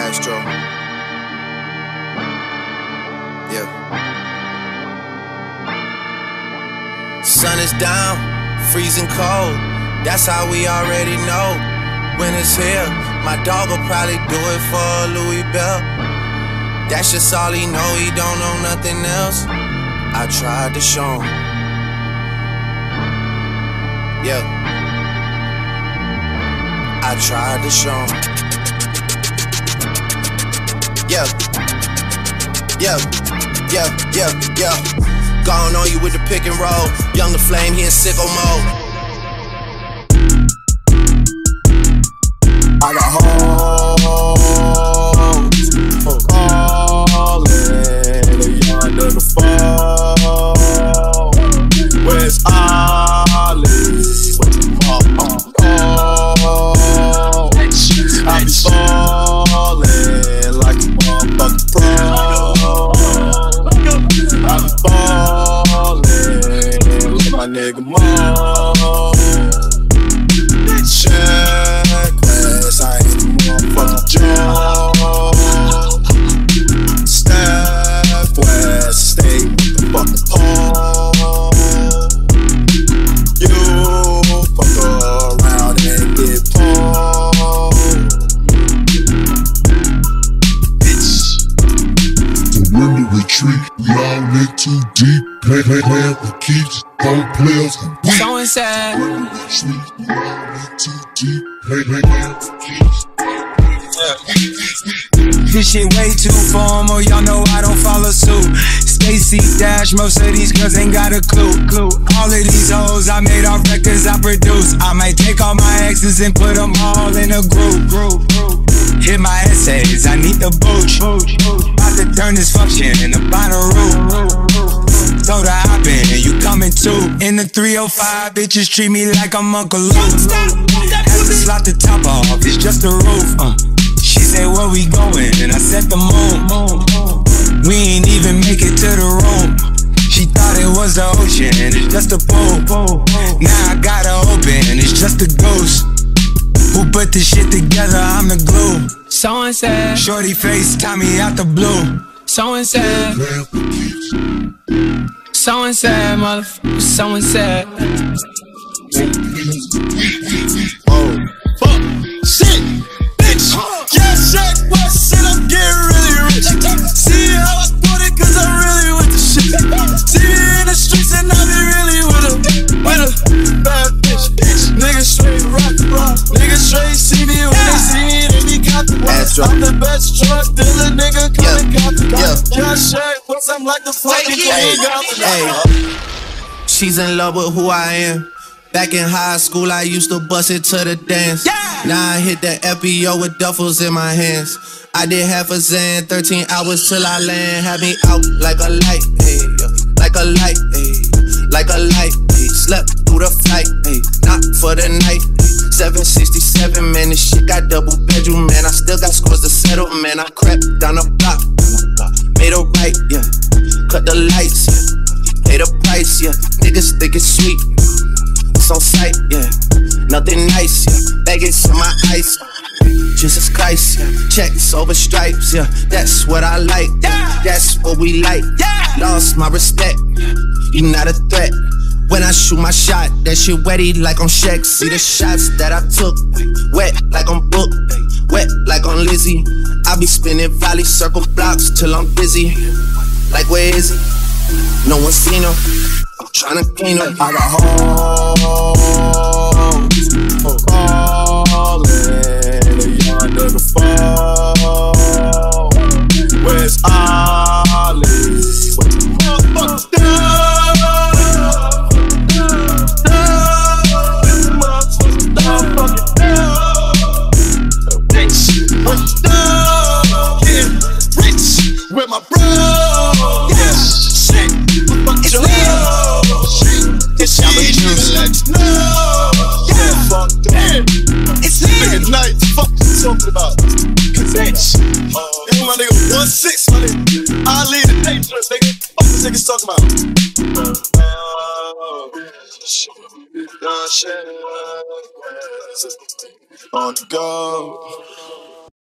Astro. Yeah. Sun is down, freezing cold. That's how we already know. Winter's here. My dog will probably do it for Louis Bell. That's just all he know. He don't know nothing else. I tried to show him. Yeah. I tried to show him. Yeah. Yeah. Yeah. Yeah. Yeah. Gone on you with the pick and roll. Young the flame, he in sicko mode. I got hoes calling a yard of the fall. Where's Ollie? I be falling like a motherfucking pro. I be falling like my nigga Mo. Check class, I ain't a motherfucking Joe. Step west, stay with the fucking pole. You fuck around and get pulled. The window retreat, we all in too deep. Play for keeps, don't players and weak. So inside. Window retreat, we all in too deep. Play for keeps. This shit way too formal, y'all know I don't follow suit. Stacy Dash, most of these girls ain't got a clue. All of these hoes I made off records I produce. I might take all my exes and put them all in a group. Hit my essays, I need the booch. About to turn this function into Bonnaroo. Told her hop in, you coming too. In the 305, bitches treat me like I'm Uncle Luke. Had to slot the top off, it's just the roof. She said, where we going? And I said the moon. We ain't even make it to the room. She thought it was the ocean, it's just a pool. Now I gotta open, it's just a ghost. Who put this shit together? I'm the glue. So and said, shorty face, Tommy out the blue. So and said, so and said, motherfucker, so and said. Oh, fuck, shit, bitch. Yeah, shake, what shit, I'm getting really rich. See how I put it, cause I'm really with the shit. See me in the streets and I be really with a bad bitch. Niggas straight rock. Niggas straight see me when they see me, they be got the watch. I'm the best drug dealer, nigga, come and cop the gun. Yeah, shake, what's I'm like the fucking king. Hey, she's in love with who I am. Back in high school, I used to bust it to the dance. Now I hit the FBO with duffels in my hands. I did half a Zan, 13 hours till I land. Had me out like a light, hey, like a light, hey, like a light, hey. Slept through the flight, hey, not for the night. 767, man, this shit got double bedroom, man. I still got scores to settle, man. I crept down the block, made a right, yeah. Cut the lights, yeah. Pay the price, yeah. Niggas think it's sweet. On sight, yeah, nothing nice, yeah. Baggage on my ice, Jesus Christ, yeah. Checks over stripes, yeah. That's what I like, yeah. That's what we like, yeah. Lost my respect, you not a threat. When I shoot my shot, that shit wetty like on Shaq. See the shots that I took, wet like on Book, wet like on Lizzie. I be spinning volley circle blocks till I'm busy. Like where is he? No one seen him. I'm tryna clean him. I got hoes calling a yard of the fall. Where's Ollie? What the motherfuckers do? With my bro, yeah, shit, it's lit. It's lit. Yeah, fuck that. It's lit. Nigga, night, fuck you talking about? Bitch. Yeah, my nigga, 1-6, my nigga. I lead the dangerous, nigga. Fuck this niggas talking about? On the go.